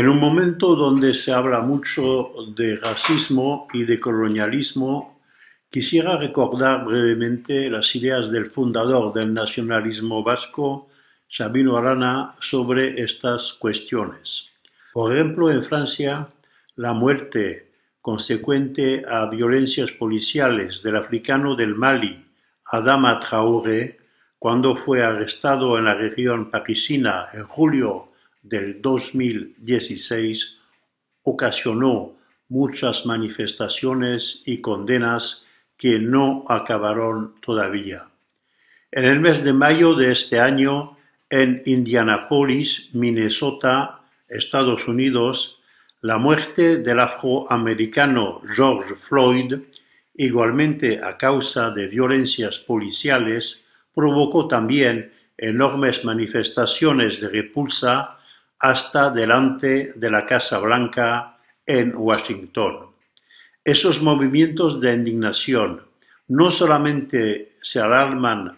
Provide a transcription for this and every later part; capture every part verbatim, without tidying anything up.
En un momento donde se habla mucho de racismo y de colonialismo, quisiera recordar brevemente las ideas del fundador del nacionalismo vasco, Sabino Arana, sobre estas cuestiones. Por ejemplo, en Francia, la muerte consecuente a violencias policiales del africano del Mali, Adama Traoré, cuando fue arrestado en la región parisina en julio del dos mil dieciséis, ocasionó muchas manifestaciones y condenas que no acabaron todavía. En el mes de mayo de este año, en Indianapolis, Minnesota, Estados Unidos, la muerte del afroamericano George Floyd, igualmente a causa de violencias policiales, provocó también enormes manifestaciones de repulsa hasta delante de la Casa Blanca en Washington. Esos movimientos de indignación no solamente se alarman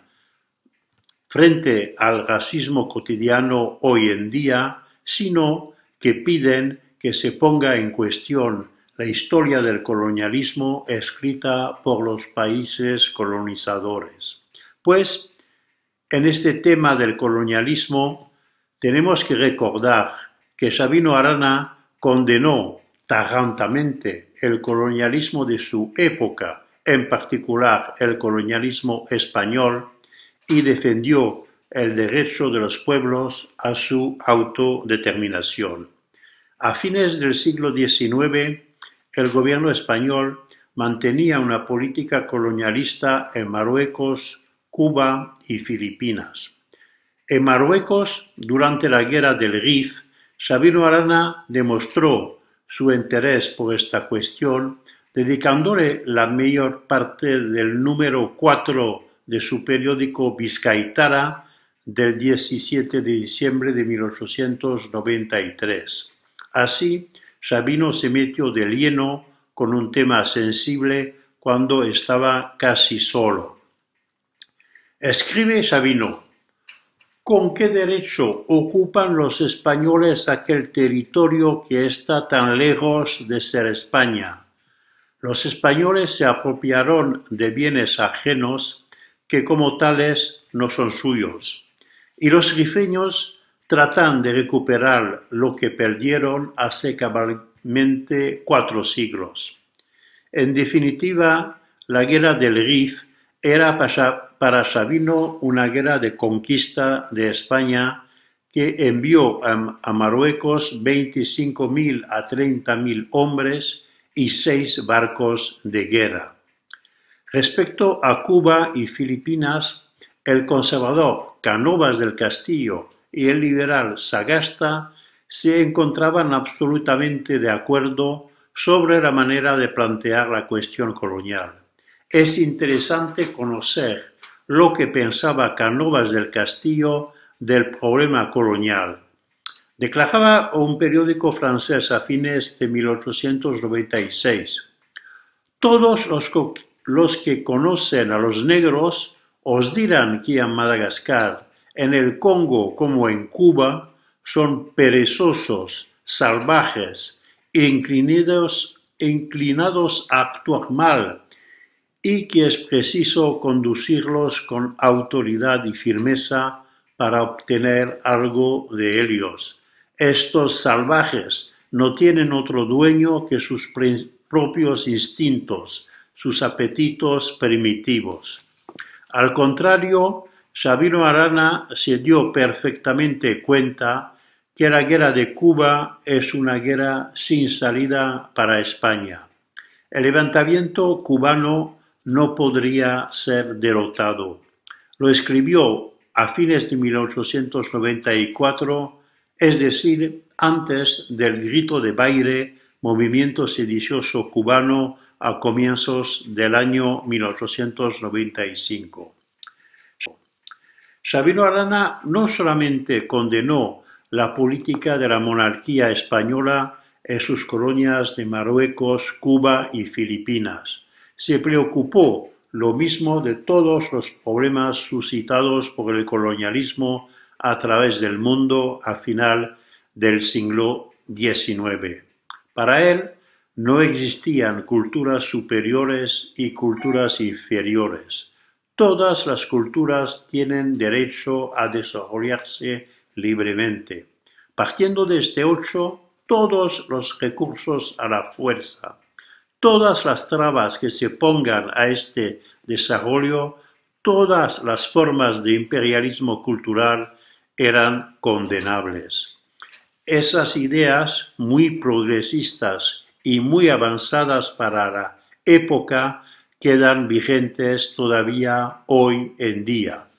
frente al racismo cotidiano hoy en día, sino que piden que se ponga en cuestión la historia del colonialismo escrita por los países colonizadores. Pues, en este tema del colonialismo, tenemos que recordar que Sabino Arana condenó tajantemente el colonialismo de su época, en particular el colonialismo español, y defendió el derecho de los pueblos a su autodeterminación. A fines del siglo diecinueve, el gobierno español mantenía una política colonialista en Marruecos, Cuba y Filipinas. En Marruecos, durante la Guerra del Rif, Sabino Arana demostró su interés por esta cuestión, dedicándole la mayor parte del número cuatro de su periódico Bizkaitara del diecisiete de diciembre de mil ochocientos noventa y tres. Así, Sabino se metió de lleno con un tema sensible cuando estaba casi solo. Escribe Sabino: ¿con qué derecho ocupan los españoles aquel territorio que está tan lejos de ser España? Los españoles se apropiaron de bienes ajenos que como tales no son suyos, y los rifeños tratan de recuperar lo que perdieron hace cabalmente cuatro siglos. En definitiva, la guerra del Rif era para Sabino una guerra de conquista de España que envió a Marruecos veinticinco mil a treinta mil hombres y seis barcos de guerra. Respecto a Cuba y Filipinas, el conservador Cánovas del Castillo y el liberal Sagasta se encontraban absolutamente de acuerdo sobre la manera de plantear la cuestión colonial. Es interesante conocer lo que pensaba Cánovas del Castillo del problema colonial. Declaraba un periódico francés a fines de mil ochocientos noventa y seis: todos los, los que conocen a los negros os dirán que en Madagascar, en el Congo como en Cuba, son perezosos, salvajes e inclinados, inclinados a actuar mal, y que es preciso conducirlos con autoridad y firmeza para obtener algo de ellos. Estos salvajes no tienen otro dueño que sus propios instintos, sus apetitos primitivos. Al contrario, Sabino Arana se dio perfectamente cuenta que la guerra de Cuba es una guerra sin salida para España. El levantamiento cubano no podría ser derrotado. Lo escribió a fines de mil ochocientos noventa y cuatro, es decir, antes del grito de Baire, movimiento sedicioso cubano a comienzos del año mil ochocientos noventa y cinco. Sabino Arana no solamente condenó la política de la monarquía española en sus colonias de Marruecos, Cuba y Filipinas, se preocupó lo mismo de todos los problemas suscitados por el colonialismo a través del mundo a final del siglo diecinueve. Para él no existían culturas superiores y culturas inferiores. Todas las culturas tienen derecho a desarrollarse libremente, partiendo de este hecho todos los recursos a la fuerza. Todas las trabas que se pongan a este desarrollo, todas las formas de imperialismo cultural eran condenables. Esas ideas muy progresistas y muy avanzadas para la época quedan vigentes todavía hoy en día.